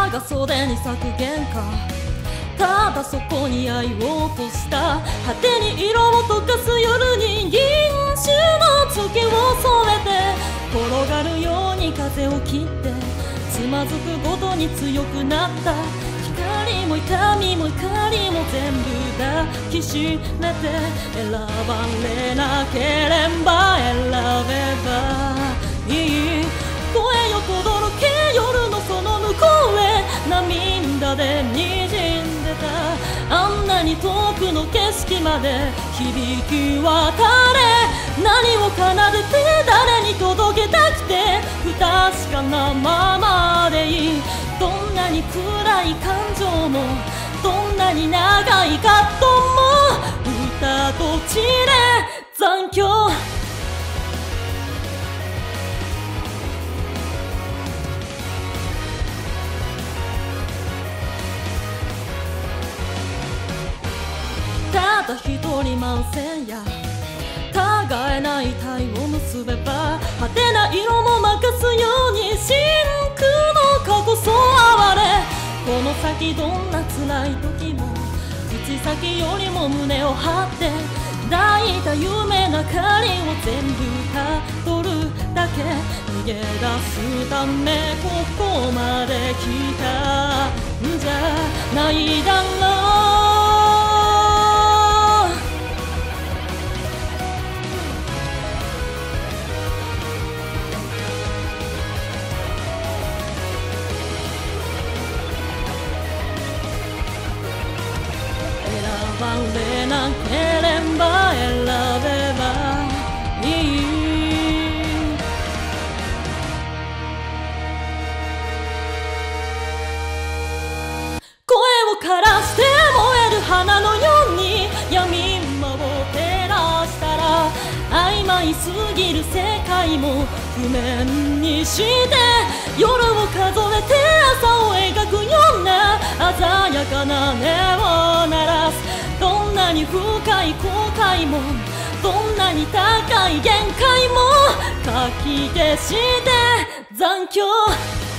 長袖に咲く玄関、ただそこに愛を落とした。果てに色を溶かす夜に銀酒の月を染めて、転がるように風を切ってつまずくごとに強くなった。光も痛みも怒りも全部抱きしめて、選ばれなければ選べばいい。声よ轟け夜のその向こうへ、涙で滲んでた。あんなに遠くの景色まで響き渡れ。何を奏でて誰に届けたくて、不確かなままでいい。どんなに暗い感情も、どんなに長い葛藤も、歌と血で残響。ただ一人慢線や互えない体を結べば、派手な色も任すように真空の過去そう哀れ。この先どんな辛い時も口先よりも胸を張って、抱いた夢の明かりを全部たどるだけ。逃げ出すためここまで来たんじゃないだろう。選ばれなければ選べばいい。声を枯らして燃える花のように闇間を照らしたら、曖昧すぎる世界も譜面にして、夜を数えて朝を描くような鮮やかな音を鳴らす。どんなに深い後悔も、どんなに高い限界もかき消して残響。